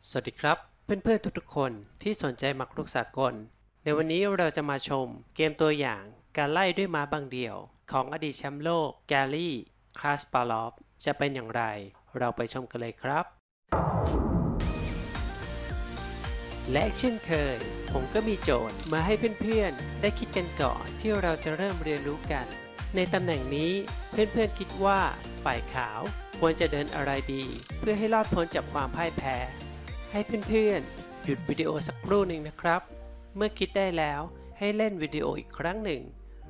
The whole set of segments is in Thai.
สวัสดีครับเพื่อนๆทุกๆคนที่สนใจหมากรุกสากลในวันนี้เราจะมาชมเกมตัวอย่างการไล่ด้วยม้าบางเดี่ยวของอดีตแชมป์โลกแกรี่คาสปาลอฟจะเป็นอย่างไรเราไปชมกันเลยครับและเช่นเคยผมก็มีโจทย์มาให้เพื่อนๆได้คิดกันก่อนที่เราจะเริ่มเรียนรู้กันในตำแหน่งนี้เพื่อนๆคิดว่าฝ่ายขาวควรจะเดินอะไรดีเพื่อให้รอดพ้นจากความพ่ายแพ้ให้เพื่อนๆหยุดวิดีโอสักครู่หนึ่งนะครับเมื่อคิดได้แล้วให้เล่นวิดีโออีกครั้งหนึ่ง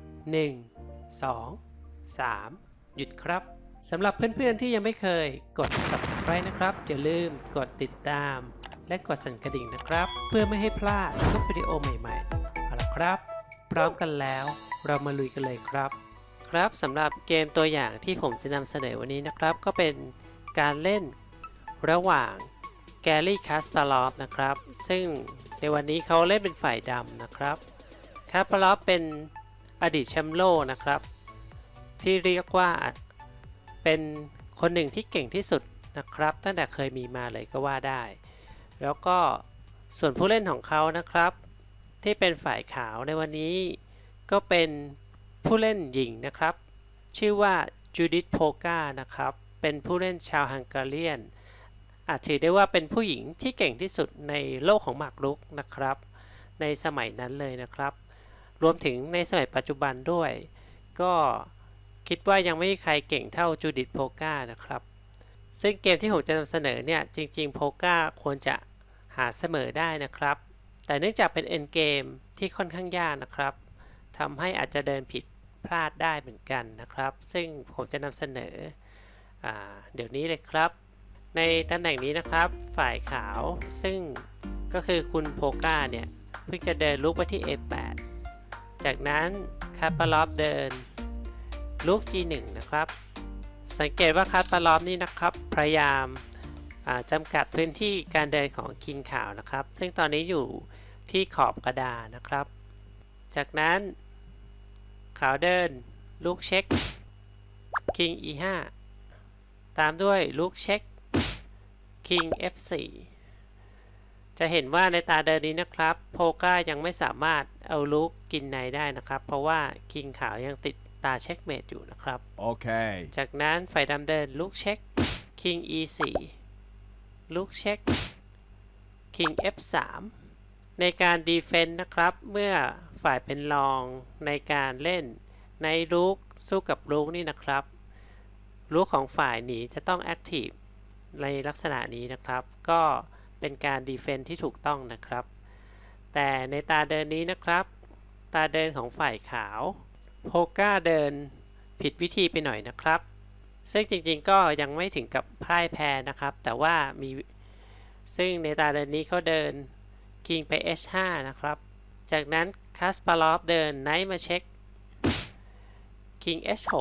1 2 3หยุดครับสำหรับเพื่อนๆที่ยังไม่เคยกด Subscribe นะครับอย่าลืมกดติดตามและกดสั่นกระดิ่งนะครับเพื่อไม่ให้พลาดทุกวิดีโอใหม่ๆเอาละครับพร้อมกันแล้วเรามาลุยกันเลยครับครับสำหรับเกมตัวอย่างที่ผมจะนำเสนอวันนี้นะครับก็เป็นการเล่นระหว่างแกรี่คาสปาลอฟนะครับซึ่งในวันนี้เขาเล่นเป็นฝ่ายดำนะครับคาสปาลอฟเป็นอดีตแชมป์โลกนะครับที่เรียกว่าเป็นคนหนึ่งที่เก่งที่สุดนะครับตั้งแต่เคยมีมาเลยก็ว่าได้แล้วก็ส่วนผู้เล่นของเขานะครับที่เป็นฝ่ายขาวในวันนี้ก็เป็นผู้เล่นหญิงนะครับชื่อว่าจูดิธโพกานะครับเป็นผู้เล่นชาวฮังการีอาจถือได้ว่าเป็นผู้หญิงที่เก่งที่สุดในโลกของหมากรุกนะครับในสมัยนั้นเลยนะครับรวมถึงในสมัยปัจจุบันด้วยก็คิดว่ายังไม่มีใครเก่งเท่าจูดิธโพกานะครับซึ่งเกมที่ผมจะนำเสนอเนี่ยจริงๆโพกาควรจะหาเสมอได้นะครับแต่เนื่องจากเป็นเอ็นเกมที่ค่อนข้างยากนะครับทำให้อาจจะเดินผิดพลาดได้เหมือนกันนะครับซึ่งผมจะนำเสนอเดี๋ยวนี้เลยครับในตำแหน่งนี้นะครับฝ่ายขาวซึ่งก็คือคุณโพกาเนี่ยเพิ่งจะเดินลุกไปที่ A8 จากนั้นคาสปาลอฟเดินลุก G1 นะครับสังเกตว่าคาสปาลอฟนี่นะครับพยายามจำกัดพื้นที่การเดินของคิงขาวนะครับซึ่งตอนนี้อยู่ที่ขอบกระดานนะครับจากนั้นขาวเดินลุกเช็ค King E5 ตามด้วยลุกเช็ค King F4 จะเห็นว่าในตาเดินนี้นะครับโพกายังไม่สามารถเอาลุกกินในได้นะครับเพราะว่าคิงขาวยังติดตาเช็คเมทอยู่นะครับโอเคจากนั้นฝ่ายดำเดินลุกเช็ค King E4 ลุกเช็ค King F3 ในการดีเฟนต์นะครับเมื่อฝ่ายเป็นรองในการเล่นในลุกสู้กับลุกนี่นะครับลุกของฝ่ายหนีจะต้องแอคทีฟในลักษณะนี้นะครับก็เป็นการดีเฟนต์ที่ถูกต้องนะครับแต่ในตาเดินนี้นะครับตาเดินของฝ่ายขาวโพกาเดินผิดวิธีไปหน่อยนะครับซึ่งจริงๆก็ยังไม่ถึงกับพ่ายแพ้นะครับแต่ว่ามีซึ่งในตาเดินนี้เขาเดิน King ไป H5 นะครับจากนั้นคาสปาลอฟเดินไนท์มาเช็ค King H6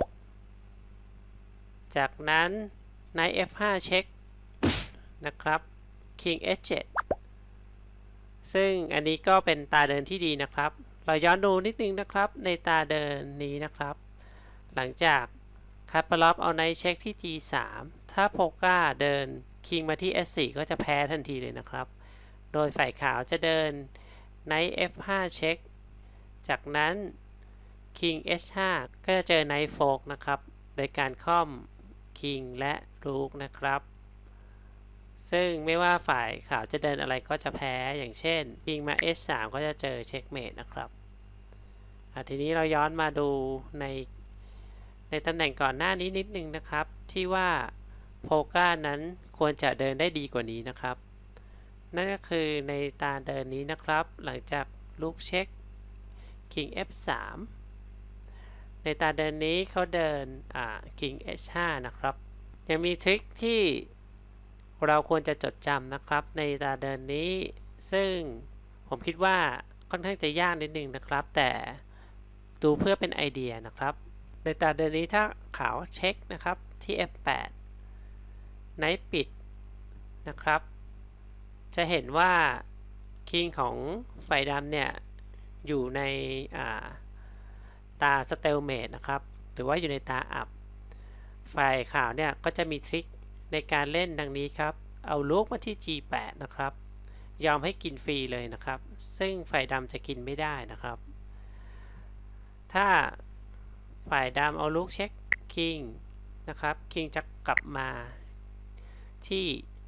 จากนั้นไนท์ F5 เช็คนะครับ King H7 ซึ่งอันนี้ก็เป็นตาเดินที่ดีนะครับเราย้อนดูนิดนึงนะครับในตาเดินนี้นะครับหลังจากคาสปาลอฟเอาไนท์เช็คที่ G3 ถ้าโพกาเดิน King มาที่ S4 ก็จะแพ้ทันทีเลยนะครับโดยฝ่ายขาวจะเดิน Knight F5 เช็คจากนั้น King H5 ก็จะเจอ Knight Fork นะครับโดยการค่อม King และ Rook นะครับซึ่งไม่ว่าฝ่ายขาวจะเดินอะไรก็จะแพ้อย่างเช่น King มา H3 ก็จะเจอ Checkmate นะครับทีนี้เราย้อนมาดูในตำแหน่งก่อนหน้านี้นิดนึงนะครับที่ว่าโพกานั้นควรจะเดินได้ดีกว่านี้นะครับนั่นก็คือในตาเดินนี้นะครับหลังจากลุกเช็ค King F3 ในตาเดินนี้เขาเดินKing H5 นะครับยังมีทริคที่เราควรจะจดจำนะครับในตาเดินนี้ซึ่งผมคิดว่าค่อนข้างจะยากนิดนึงนะครับแต่ดูเพื่อเป็นไอเดียนะครับในตาเดินนี้ถ้าขาวเช็คนะครับที่ F8 ไนท์ปิดนะครับจะเห็นว่าคิงของฝ่ายดำเนี่ยอยู่ในตาสเตลเมทนะครับหรือว่าอยู่ในตาอับฝ่ายขาวเนี่ยก็จะมีทริคในการเล่นดังนี้ครับเอาลูกมาที่ G8 นะครับยอมให้กินฟรีเลยนะครับซึ่งฝ่ายดำจะกินไม่ได้นะครับถ้าฝ่ายดำเอาลูกเช็คคิงนะครับคิงจะกลับมาที่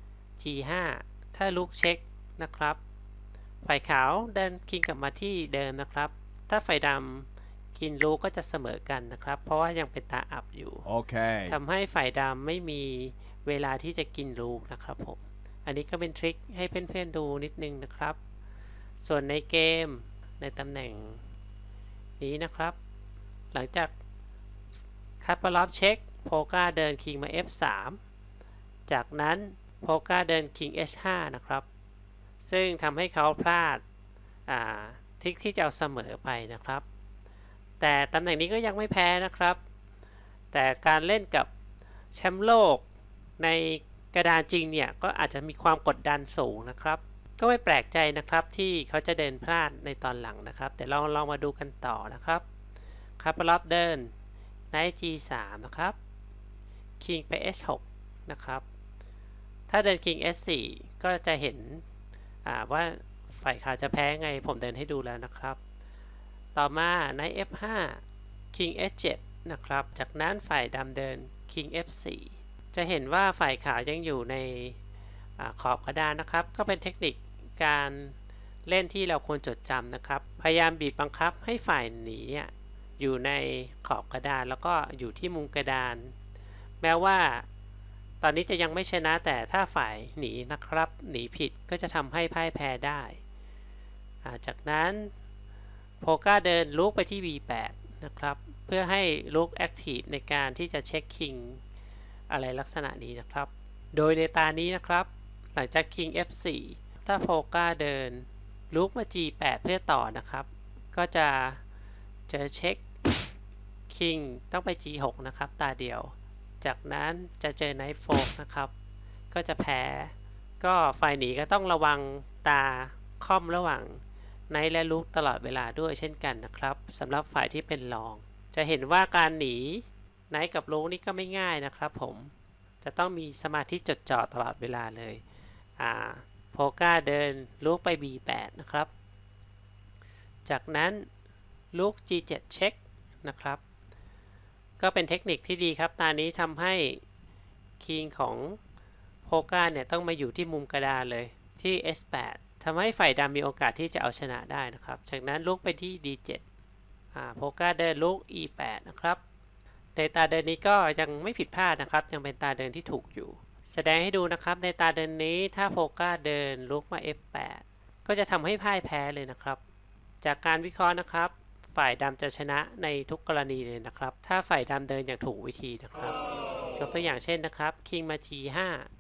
G5 ถ้าลูกเช็คนะครับฝ่ายขาวเดินคิงกลับมาที่เดิมนะครับถ้าฝ่ายดำกินลูกก็จะเสมอกันนะครับเพราะว่ายังเป็นตาอับอยู่ทำให้ฝ่ายดำไม่มีเวลาที่จะกินลูกนะครับผมอันนี้ก็เป็นทริคให้เพื่อนๆดูนิดนึงนะครับส่วนในเกมในตำแหน่งนี้นะครับหลังจากคัดปลอบเช็คโพกาเดินคิงมา F3 จากนั้นโพกาเดินคิง H5 นะครับซึ่งทำให้เขาพลาดทริคที่จะเอาเสมอไปนะครับแต่ตำแหน่งนี้ก็ยังไม่แพ้นะครับแต่การเล่นกับแชมป์โลกในกระดานจริงเนี่ยก็อาจจะมีความกดดันสูงนะครับก็ไม่แปลกใจนะครับที่เขาจะเดินพลาดในตอนหลังนะครับแต่ลองมาดูกันต่อนะครับคาร์ปลอฟเดินไนท์ G3 นะครับคิงไป H6 นะครับถ้าเดินคิง S4 ก็จะเห็นว่าฝ่ายขาวจะแพ้ไงผมเดินให้ดูแล้วนะครับต่อมาไนท์ F5 คิง S7 นะครับจากนั้นฝ่ายดำเดินคิง F4 จะเห็นว่าฝ่ายขาวยังอยู่ในขอบกระดานนะครับก็เป็นเทคนิคการเล่นที่เราควรจดจำนะครับพยายามบีบบังคับให้ฝ่ายหนีอยู่ในขอบกระดานแล้วก็อยู่ที่มุมกระดานแม้ว่าตอนนี้จะยังไม่ชนะแต่ถ้าฝ่ายหนีนะครับหนีผิดก็จะทำให้พ่ายแพ้ได้จากนั้นโพกาเดินลุกไปที่ B8 นะครับเพื่อให้ลุกแอคทีฟในการที่จะเช็คคิงอะไรลักษณะนี้นะครับโดยในตานี้นะครับหลังจากคิง F4 ถ้าโพกาเดินลุกมา G8 เพื่อต่อนะครับก็จะเจอเช็คคิงต้องไป G6 นะครับตาเดียวจากนั้นจะเจอไนท์โฟกนะครับก็จะแพ้ก็ฝ่ายหนีก็ต้องระวังตาค่อมระหว่างไนท์และลุกตลอดเวลาด้วยเช่นกันนะครับสำหรับฝ่ายที่เป็นรองจะเห็นว่าการหนีไนท์กับลุกนี่ก็ไม่ง่ายนะครับผมจะต้องมีสมาธิจดจ่อตลอดเวลาเลยโพกาเดินลุกไป B8 นะครับจากนั้นลุก G7 เช็คนะครับก็เป็นเทคนิคที่ดีครับตานี้ทำให้คิงของโพกาเนี่ยต้องมาอยู่ที่มุมกระดานเลยที่ S8 ทำให้ฝ่ายดำมีโอกาสที่จะเอาชนะได้นะครับจากนั้นลุกไปที่ D7 โพกาเดินลุก E8 นะครับในตาเดินนี้ก็ยังไม่ผิดพลาดนะครับยังเป็นตาเดินที่ถูกอยู่แสดงให้ดูนะครับในตาเดินนี้ถ้าโพกาเดินลุกมา F8 ก็จะทำให้พ่ายแพ้เลยนะครับจากการวิเคราะห์นะครับฝ่ายดำจะชนะในทุกกรณีเลยนะครับถ้าฝ่ายดำเดินอย่างถูกวิธีนะครับยกตัวอย่างเช่นนะครับคิงมา G5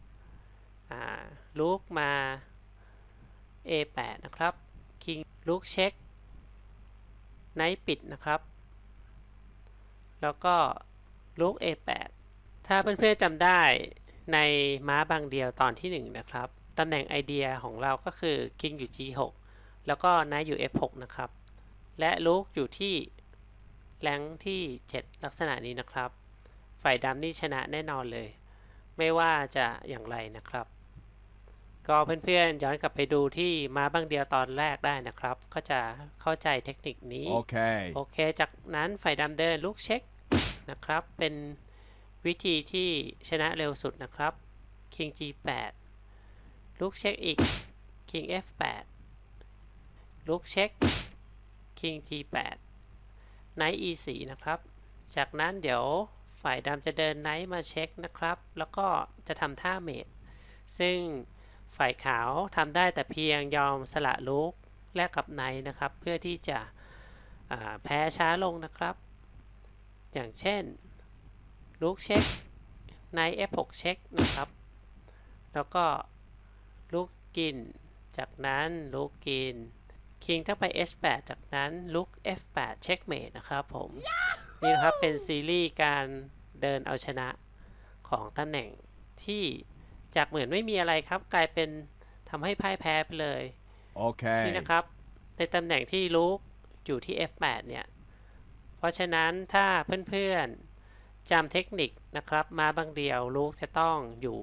ลุกมา A8 นะครับคิงลุกเช็คไนท์ปิดนะครับแล้วก็ลุก A8 ถ้าเพื่อนๆจำได้ในม้าบางเดียวตอนที่1นะครับตำแหน่งไอเดียของเราก็คือคิงอยู่ G6 แล้วก็ไนท์อยู่ F6 นะครับและลุกอยู่ที่แรงที่7ลักษณะนี้นะครับฝ่ายดำนี่ชนะแน่นอนเลยไม่ว่าจะอย่างไรนะครับก็เพื่อนๆย้อนกลับไปดูที่ม้าบางเดียวตอนแรกได้นะครับก็จะเข้าใจเทคนิคนี้โอเคจากนั้นฝ่ายดำเดินลุกเช็คนะครับเป็นวิธีที่ชนะเร็วสุดนะครับ King G8 ลุกเช็คอีก King F8 ลุกเช็ค King G8 Knight E4 นะครับจากนั้นเดี๋ยวฝ่ายดำจะเดิน Knight มาเช็คนะครับแล้วก็จะทำท่าเมทซึ่งฝ่ายขาวทำได้แต่เพียงยอมสละลุกแลกกับ Knight นะครับเพื่อที่จะแพ้ช้าลงนะครับอย่างเช่นลุกเช็ค Knight F6 เช็คนะครับแล้วก็ลุกกินจากนั้นลุกกินคิงถ้าไป S8 จากนั้นลุก F8 เช็คเมทนะครับผมนี่นะครับเป็นซีรีส์การเดินเอาชนะของตำแหน่งที่จากเหมือนไม่มีอะไรครับกลายเป็นทำให้พ่ายแพ้ไปเลยนี่นะครับในตำแหน่งที่ลุกอยู่ที่ F8 เนี่ยเพราะฉะนั้นถ้าเพื่อนๆจำเทคนิคนะครับมาบางเดียวลุกจะต้องอยู่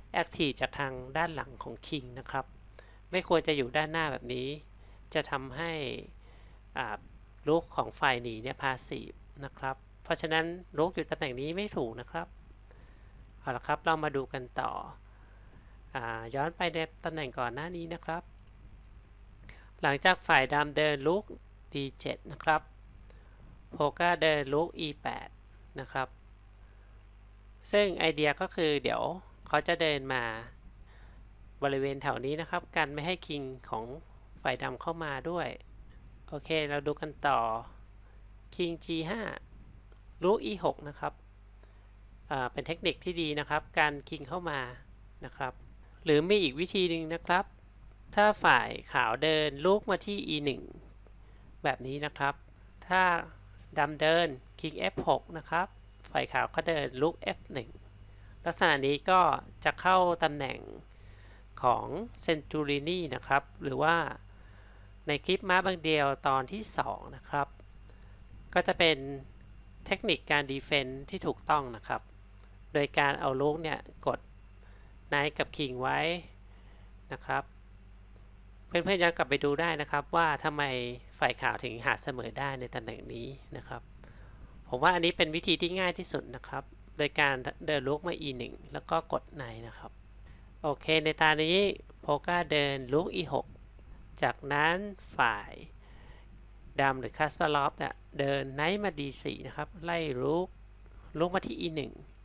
active จากทางด้านหลังของ king นะครับไม่ควรจะอยู่ด้านหน้าแบบนี้จะทำให้ลูกของฝ่ายหนีเนี่ย passive นะครับเพราะฉะนั้นลูกอยู่ตำแหน่งนี้ไม่ถูกนะครับเอาละครับเรามาดูกันต่อย้อนไปในตำแหน่งก่อนหน้านี้นะครับหลังจากฝ่ายดำเดินลูก d7 นะครับโพก้าเดินลูก e8 นะครับซึ่งไอเดียก็คือเดี๋ยวเขาจะเดินมาบริเวณแถวนี้นะครับกันไม่ให้คิงของฝ่ายดำเข้ามาด้วยโอเคเราดูกันต่อ King G5 ลูก E6 นะครับเป็นเทคนิคที่ดีนะครับการคิงเข้ามานะครับหรือมีอีกวิธีหนึ่งนะครับถ้าฝ่ายขาวเดินลูกมาที่ E1 แบบนี้นะครับถ้าดำเดิน King F6 นะครับฝ่ายขาวก็เดินลูก F1 ลักษณะนี้ก็จะเข้าตำแหน่งของเซนตูรินีนะครับหรือว่าในคลิปม้าบางเดียวตอนที่2นะครับก็จะเป็นเทคนิคการดีเฟนส์ที่ถูกต้องนะครับโดยการเอาลูกเนี่ยกดไนท์กับคิงไว้นะครับเพื่อนๆย้อนกลับไปดูได้นะครับว่าทำไมฝ่ายขาวถึงหาเสมอได้ในตำแหน่งนี้นะครับผมว่าอันนี้เป็นวิธีที่ง่ายที่สุดนะครับโดยการเดินลูกมา e1 แล้วก็กดไนท์นะครับโอเคในตานี้โพก้าเดินลูก e6 จากนั้นฝ่ายดำหรือคาสปาลอฟเนี่ยเดินไนท์มา d4 นะครับไล่ลูกมาที่ e1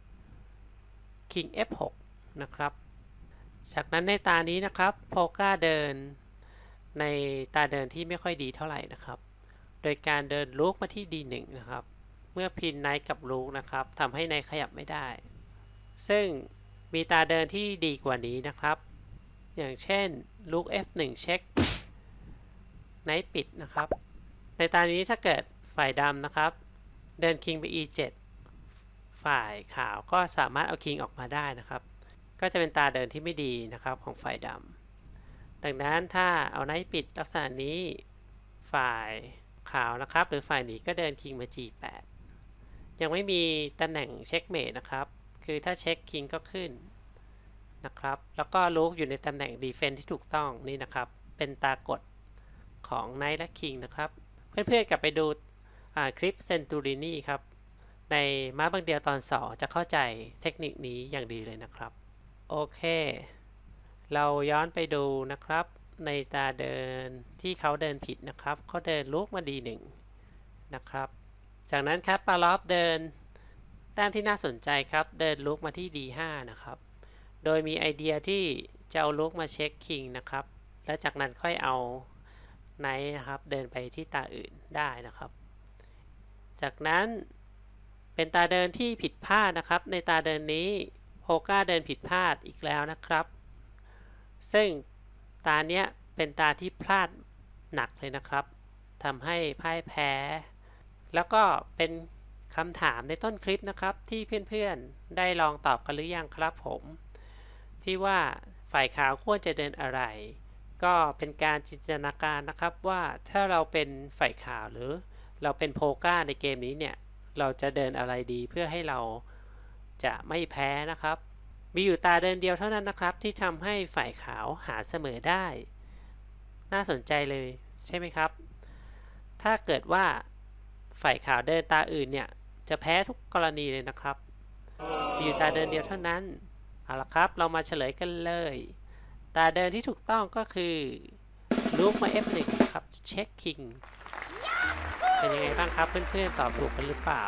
King F6 นะครับจากนั้นในตานี้นะครับโพก้าเดินในตาเดินที่ไม่ค่อยดีเท่าไหร่นะครับโดยการเดินลูกมาที่ d1 นะครับเมื่อพินไนท์กับลูกนะครับทำให้ไนท์ขยับไม่ได้ซึ่งมีตาเดินที่ดีกว่านี้นะครับอย่างเช่นลูก F1 เช็คไนท์ปิดนะครับในตานี้ถ้าเกิดฝ่ายดำนะครับเดินคิงไป E7 ฝ่ายขาวก็สามารถเอาคิงออกมาได้นะครับก็จะเป็นตาเดินที่ไม่ดีนะครับของฝ่ายดำดังนั้นถ้าเอาไนท์ปิดลักษณะนี้ฝ่ายขาวนะครับหรือฝ่ายหนีก็เดินคิงมา G8 ยังไม่มีตำแหน่งเช็คเมทนะครับคือถ้าเช็คคิงก็ขึ้นนะครับแล้วก็ลูกอยู่ในตำแหน่งดีเฟนส์ที่ถูกต้องนี่นะครับเป็นตากดของไนท์และคิงนะครับเพื่อนๆกลับไปดูคลิปเซนตูรินีครับในม้าบางเดียวตอน2จะเข้าใจเทคนิคนี้อย่างดีเลยนะครับโอเคเราย้อนไปดูนะครับในตาเดินที่เขาเดินผิดนะครับเขาเดินลูกมา D1 นะครับจากนั้นครับปาลอฟเดินแต้มที่น่าสนใจครับเดินลูกมาที่ D5 นะครับโดยมีไอเดียที่จะเอาลูกมาเช็คคิงนะครับและจากนั้นค่อยเอาไนท์นะครับเดินไปที่ตาอื่นได้นะครับจากนั้นเป็นตาเดินที่ผิดพลาดนะครับในตาเดินนี้โพก้าเดินผิดพลาดอีกแล้วนะครับซึ่งตาเนี้ยเป็นตาที่พลาดหนักเลยนะครับทำให้พ่ายแพ้แล้วก็เป็นคำถามในต้นคลิปนะครับที่เพื่อนๆได้ลองตอบกันหรือยังครับผมที่ว่าฝ่ายขาวควรจะเดินอะไรก็เป็นการจินตนาการนะครับว่าถ้าเราเป็นฝ่ายขาวหรือเราเป็นโพก้าในเกมนี้เนี่ยเราจะเดินอะไรดีเพื่อให้เราจะไม่แพ้นะครับมีอยู่ตาเดินเดียวเท่านั้นนะครับที่ทำให้ฝ่ายขาวหาเสมอได้น่าสนใจเลยใช่ไหมครับถ้าเกิดว่าฝ่ายขาวเดินตาอื่นเนี่ยจะแพ้ทุกกรณีเลยนะครับมีอยู่ตาเดินเดียวเท่านั้นเอาละครับเรามาเฉลยกันเลยตาเดินที่ถูกต้องก็คือลูกมา F1 ครับเช็คคิงเป็นยังไงบ้างครับเพื่อนๆตอบถูกกันหรือเปล่า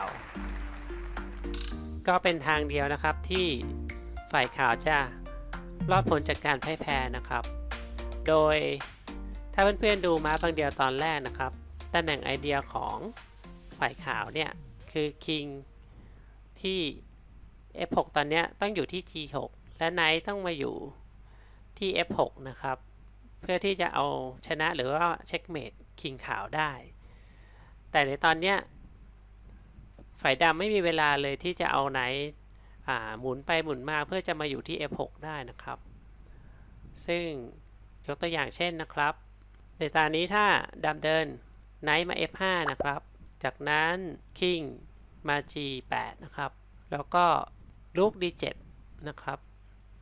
ก็เป็นทางเดียวนะครับที่ฝ่ายขาวจะรอดพ้นจากการพ่ายแพ้นะครับโดยถ้าเพื่อนๆดูม้าบางเดียวตอนแรกนะครับตำแหน่งไอเดียของฝ่ายขาวเนี่ยคือคิงที่ F6 ตอนนี้ต้องอยู่ที่ G6 และไนท์ต้องมาอยู่ที่ F6 นะครับเพื่อที่จะเอาชนะหรือว่าเช็คเมทคิงขาวได้แต่ในตอนนี้ฝ่ายดำไม่มีเวลาเลยที่จะเอาไนท์หมุนไปหมุนมาเพื่อจะมาอยู่ที่ F6 ได้นะครับซึ่งยกตัวอย่างเช่นนะครับในตอนนี้ถ้าดำเดินไนท์มา F5 นะครับจากนั้นคิงมา G8 นะครับแล้วก็ลูก D7 นะครับ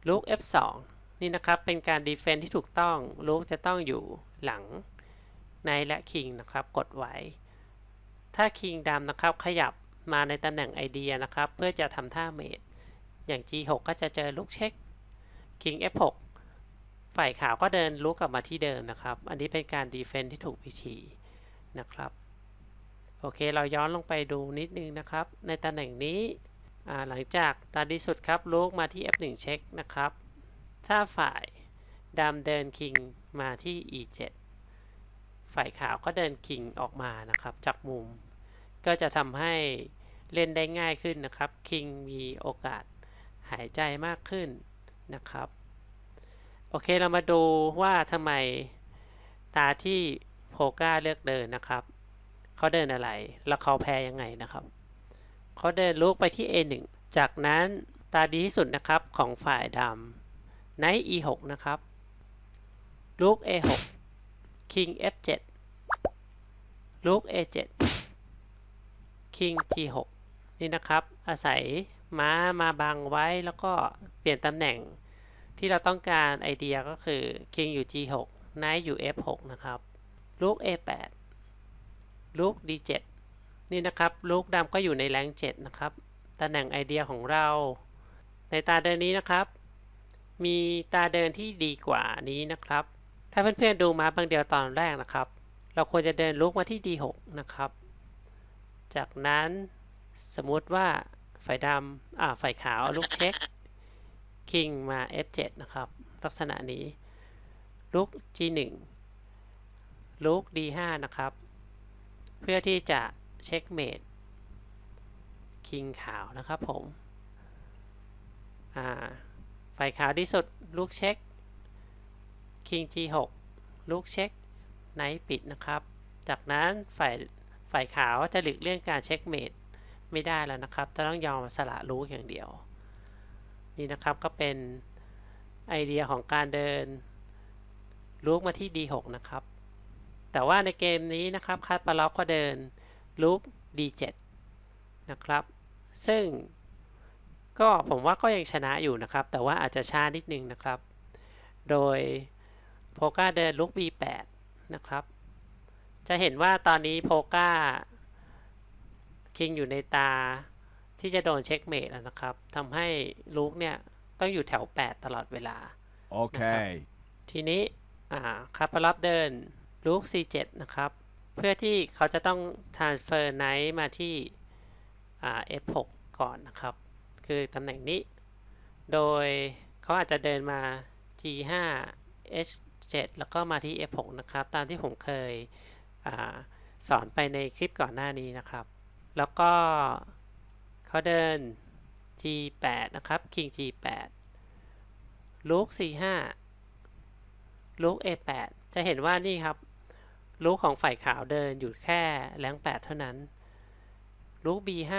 ลูก F2 นี่นะครับเป็นการดีเฟนที่ถูกต้องลูกจะต้องอยู่หลังไนท์และคิงนะครับกดไว้ถ้าคิงดำนะครับขยับมาในตำแหน่งไอเดียนะครับเพื่อจะทำท่าเมทอย่าง G6 ก็จะเจอลูกเช็ค King F6 ฝ่ายขาวก็เดินลุกกลับมาที่เดิมนะครับอันนี้เป็นการดีเฟนที่ถูกวิธีนะครับโอเคเราย้อนลงไปดูนิดนึงนะครับในตำแหน่งนี้หลังจากตาดีสุดครับลุกมาที่ F1 เช็คนะครับถ้าฝ่ายดำเดินคิงมาที่ E7 ฝ่ายขาวก็เดินคิงออกมานะครับจากมุมก็จะทำให้เล่นได้ง่ายขึ้นนะครับคิงมีโอกาสหายใจมากขึ้นนะครับโอเคเรามาดูว่าทำไมตาที่โพก้าเลือกเดินนะครับเขาเดินอะไรแล้วเขาแพ้ยังไงนะครับเขาเดินลุกไปที่ A1 จากนั้นตาดีที่สุดนะครับของฝ่ายดำ Knight E6 นะครับลุก A6 King F7 ลุก A7 King G6 นี่นะครับอาศัยม้ามาบังไว้แล้วก็เปลี่ยนตำแหน่งที่เราต้องการไอเดียก็คือ King อยู่ G6 Knight อยู่ F6 นะครับลุก A8 ลุก D7 นี่นะครับลุกดำก็อยู่ในแรง7นะครับตำแหน่งไอเดียของเราในตาเดินนี้นะครับมีตาเดินที่ดีกว่านี้นะครับถ้าเพื่อนๆดูม้าบางเดียวตอนแรกนะครับเราควรจะเดินลุกมาที่ D6 นะครับจากนั้นสมมุติว่าฝ่ายดำฝ่ายขาวลุกเช็ค King มา F7 นะครับลักษณะนี้ลุก G1 ลุก D5 นะครับเพื่อที่จะเช็คเมท King ขาวนะครับผมฝ่ายขาวที่สุดลุกเช็ค King G6 ลุกเช็คไนท์ปิดนะครับจากนั้นฝ่ายขาวจะหลีกเลี่ยงการเช็คเมทไม่ได้แล้วนะครับจะต้องยอมสละลุกอย่างเดียวนี่นะครับก็เป็นไอเดียของการเดินลุกมาที่ D6 นะครับแต่ว่าในเกมนี้นะครับคาสปาร็อกก็เดินลุก D7 นะครับซึ่งก็ผมว่าก็ยังชนะอยู่นะครับแต่ว่าอาจจะช้านิดนึงนะครับโดยโพก้าเดินลุก B8 นะครับจะเห็นว่าตอนนี้โพก้าคิงอยู่ในตาที่จะโดนเช็คเมทแล้วนะครับทำให้ลุกเนี่ยต้องอยู่แถว8ตลอดเวลาโอเคทีนี้คาปารับเดินลุก C7 นะครับเพื่อที่เขาจะต้อง transfer knight มาที่ F6 ก่อนนะครับคือตำแหน่งนี้โดยเขาอาจจะเดินมา G5 H7 แล้วก็มาที่ F6 นะครับตามที่ผมเคยสอนไปในคลิปก่อนหน้านี้นะครับแล้วก็เขาเดิน G8 นะครับ King G8 ลุก C5 ลุก A8 จะเห็นว่านี่ครับลุกของฝ่ายขาวเดินอยู่แค่แรง8เท่านั้นลุก B5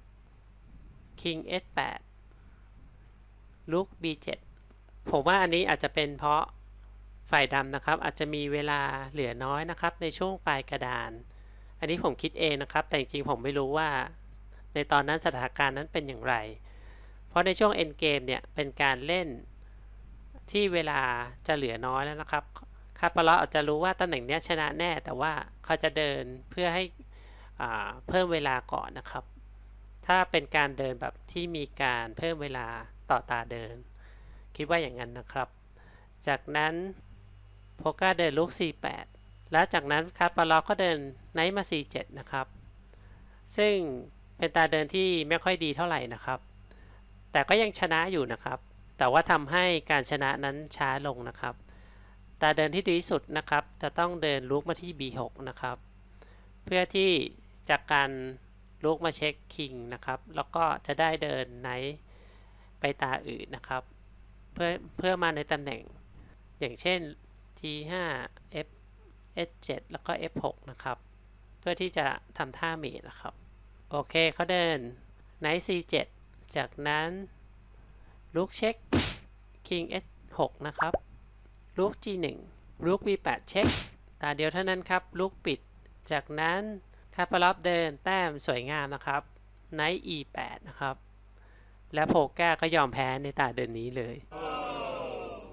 King S8 ลุก B7 ผมว่าอันนี้อาจจะเป็นเพราะฝ่ายดำนะครับอาจจะมีเวลาเหลือน้อยนะครับในช่วงปลายกระดานอันนี้ผมคิดเองนะครับแต่จริงๆผมไม่รู้ว่าในตอนนั้นสถานการณ์นั้นเป็นอย่างไรเพราะในช่วง end game เนี่ยเป็นการเล่นที่เวลาจะเหลือน้อยแล้วนะครับคาปาร็อกอาจจะรู้ว่าตำแหน่งนี้ชนะแน่แต่ว่าเขาจะเดินเพื่อให้เพิ่มเวลาก่อนนะครับถ้าเป็นการเดินแบบที่มีการเพิ่มเวลาต่อตาเดินคิดว่าอย่างนั้นนะครับจากนั้นโพก้าเดินลุก C8 และจากนั้นคาปาร็อกก็เดินไนท์มา C7 นะครับซึ่งเป็นตาเดินที่ไม่ค่อยดีเท่าไหร่นะครับแต่ก็ยังชนะอยู่นะครับแต่ว่าทำให้การชนะนั้นช้าลงนะครับตาเดินที่ดีที่สุดนะครับจะต้องเดินลุกมาที่ B6 นะครับเพื่อที่จากการลุกมาเช็คคิงนะครับแล้วก็จะได้เดินไนท์ไปตาอื่นนะครับเพื่อมาในตำแหน่งอย่างเช่น G5 F S7 แล้วก็ F6 นะครับเพื่อที่จะทำท่าเมทนะครับโอเคเขาเดิน Knight C7 จากนั้นลุกเช็ค King S6 นะครับลุก G1 ลุก B8 เช็คตาเดียวเท่านั้นครับลุกปิดจากนั้นคาปาร็อกเดินแต้มสวยงามนะครับ Knight E8 นะครับและโพก้าก็ยอมแพ้ในตาเดินนี้เลย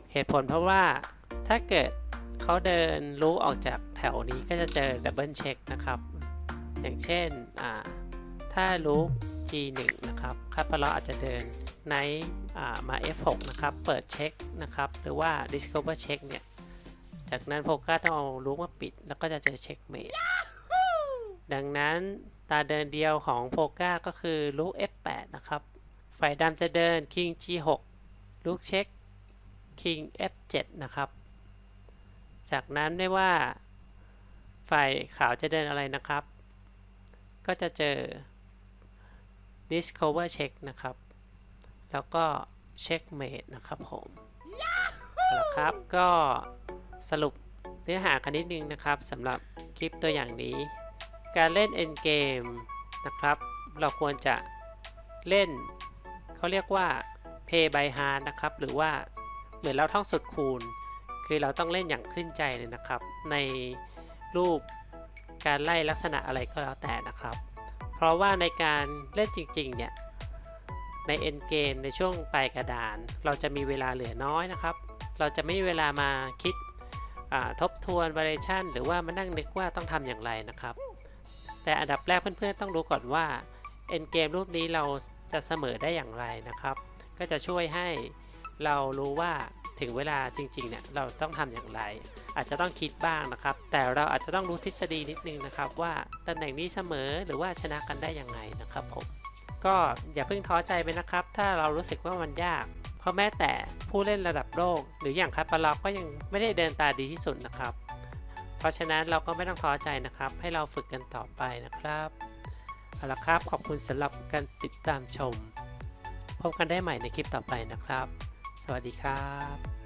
เหตุผลเพราะว่าถ้าเกิดเขาเดินลูปออกจากแถวนี้ก็จะเจอดับเบิลเช็คนะครับอย่างเช่นถ้าลูป G1 นะครับคาปาลอาจจะเดินไนท์มา F6 นะครับเปิดเช็คนะครับหรือว่า Discover Check เนี่ยจากนั้นโพก้าต้องเอาลูปมาปิดแล้วก็จะเจอเช็คเมทดังนั้นตาเดินเดียวของโพก้าก็คือลูก F8 นะครับฝ่ายดำจะเดิน King G6 ลูกเช็ค King F7 นะครับจากนั้นไม่ว่าฝ่ายขาวจะเดินอะไรนะครับก็จะเจอ Discover Check นะครับแล้วก็ Checkmate นะครับผมเอาละครับก็สรุปเนื้อหากันนิดนึงนะครับสำหรับคลิปตัวอย่างนี้การเล่น Endgame นะครับเราควรจะเล่นเขาเรียกว่า Play by Heart นะครับหรือว่าเหมือนเราท่องสูตรคูณคือเราต้องเล่นอย่างขึ้นใจเลยนะครับในรูปการไล่ลักษณะอะไรก็แล้วแต่นะครับเพราะว่าในการเล่นจริงๆเนี่ยใน Endgame ในช่วงปลายกระดานเราจะมีเวลาเหลือน้อยนะครับเราจะไม่มีเวลามาคิดทบทวน variation หรือว่ามานั่งนึกว่าต้องทำอย่างไรนะครับแต่อันดับแรกเพื่อนๆต้องรู้ก่อนว่า Endgame รูปนี้เราจะเสมอได้อย่างไรนะครับก็จะช่วยให้เรารู้ว่าถึงเวลาจริงๆเนี่ยเราต้องทำอย่างไรอาจจะต้องคิดบ้างนะครับแต่เราอาจจะต้องรู้ทฤษฎีนิดนึงนะครับว่าตำแหน่งนี้เสมอหรือว่าชนะกันได้อย่างไรนะครับผมก็อย่าเพิ่งท้อใจไปนะครับถ้าเรารู้สึกว่ามันยากเพราะแม้แต่ผู้เล่นระดับโลกหรืออย่างคาปาลอกก็ยังไม่ได้เดินตาดีที่สุดนะครับเพราะฉะนั้นเราก็ไม่ต้องท้อใจนะครับให้เราฝึกกันต่อไปนะครับเอาละครับขอบคุณสำหรับการติดตามชมพบกันได้ใหม่ในคลิปต่อไปนะครับสวัสดีครับ